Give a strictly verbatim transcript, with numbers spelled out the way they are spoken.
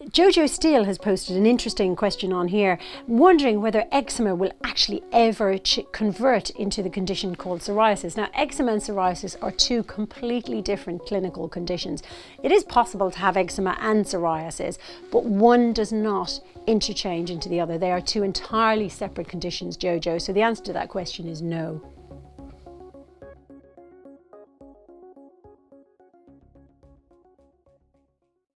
Jojo Steele has posted an interesting question on here, wondering whether eczema will actually ever convert into the condition called psoriasis. Now, eczema and psoriasis are two completely different clinical conditions. It is possible to have eczema and psoriasis, but one does not interchange into the other. They are two entirely separate conditions, Jojo. So the answer to that question is no.